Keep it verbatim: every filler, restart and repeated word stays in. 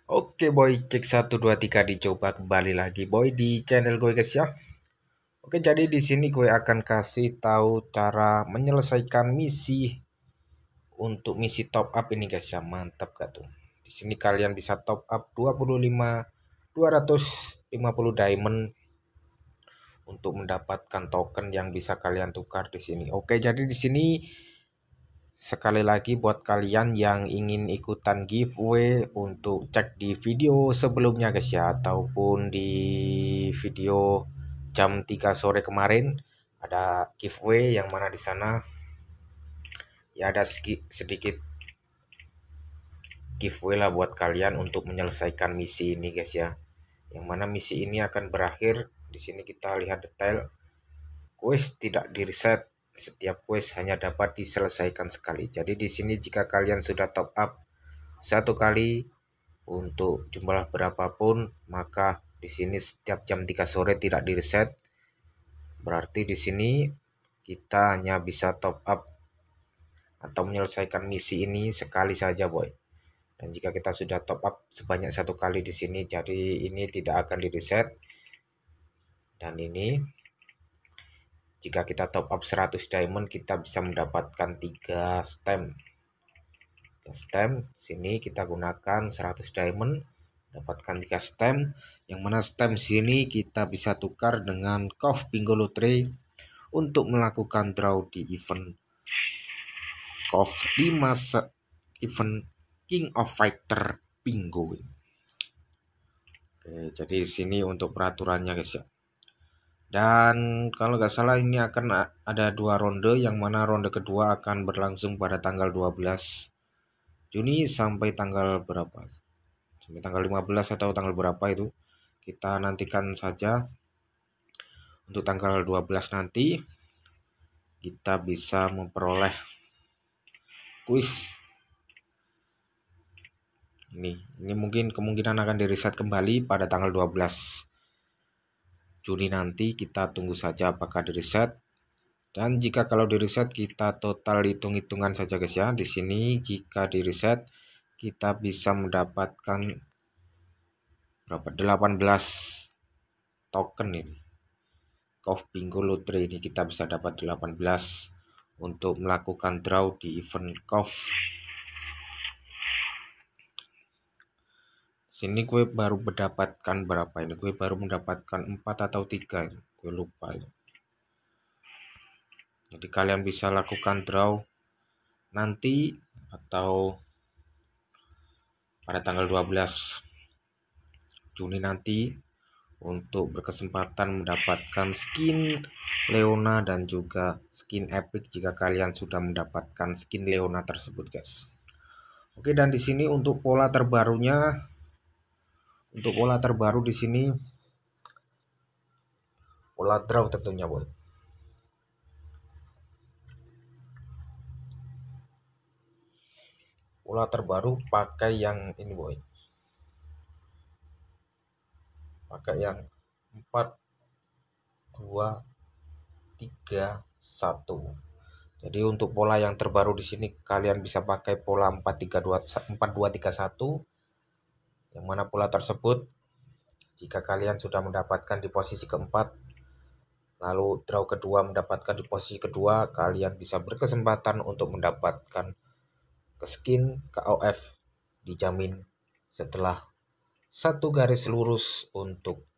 Oke boy, cek satu dua tiga dicoba kembali lagi boy di channel gue guys ya. Oke, jadi di sini gue akan kasih tahu cara menyelesaikan misi untuk misi top up ini guys ya. Mantap gak tuh? Di sini kalian bisa top up dua puluh lima dua ratus lima puluh diamond untuk mendapatkan token yang bisa kalian tukar di sini. Oke, jadi di sini sekali lagi buat kalian yang ingin ikutan giveaway untuk cek di video sebelumnya guys ya, ataupun di video jam tiga sore kemarin ada giveaway yang mana di sana ya ada sedikit giveaway lah buat kalian untuk menyelesaikan misi ini guys ya. Yang mana misi ini akan berakhir di sini kita lihat detail. Quest tidak di reset. Setiap quest hanya dapat diselesaikan sekali. Jadi di sini jika kalian sudah top up satu kali untuk jumlah berapapun, maka di sini setiap jam tiga sore tidak di reset. Berarti di sini kita hanya bisa top up atau menyelesaikan misi ini sekali saja, boy. Dan jika kita sudah top up sebanyak satu kali di sini, jadi ini tidak akan di reset. Dan ini jika kita top up seratus diamond, kita bisa mendapatkan tiga stem. Stem sini kita gunakan seratus diamond, dapatkan tiga stem, yang mana stem sini kita bisa tukar dengan Cove Bingo Lottery untuk melakukan draw di event Cove lima event King of Fighter Bingo. Oke, jadi di sini untuk peraturannya guys ya. Dan kalau nggak salah ini akan ada dua ronde, yang mana ronde kedua akan berlangsung pada tanggal dua belas Juni sampai tanggal berapa? Sampai tanggal lima belas atau tanggal berapa itu? Kita nantikan saja. Untuk tanggal dua belas nanti kita bisa memperoleh kuis. Ini, ini mungkin kemungkinan akan di-reset kembali pada tanggal dua belas Juni nanti. Kita tunggu saja apakah di-reset. Dan jika kalau di-reset kita total hitung-hitungan saja guys ya. Di sini jika di-reset kita bisa mendapatkan berapa? delapan belas token ini. Cove Bingo Lottery ini kita bisa dapat delapan belas untuk melakukan draw di event Cove. Sini gue baru mendapatkan berapa ini? Gue baru mendapatkan empat atau tiga, gue lupa ini. Jadi kalian bisa lakukan draw nanti atau pada tanggal dua belas Juni nanti untuk berkesempatan mendapatkan skin Leona dan juga skin epic jika kalian sudah mendapatkan skin Leona tersebut guys. Oke, dan di sini untuk pola terbarunya, untuk pola terbaru di sini pola draw tentunya boy. Pola terbaru pakai yang ini boy. Pakai yang empat dua tiga satu. Jadi untuk pola yang terbaru di sini kalian bisa pakai pola empat tiga dua empat dua tiga satu. Yang mana pola tersebut jika kalian sudah mendapatkan di posisi keempat, lalu draw kedua mendapatkan di posisi kedua, kalian bisa berkesempatan untuk mendapatkan ke skin K O F dijamin setelah satu garis lurus untuk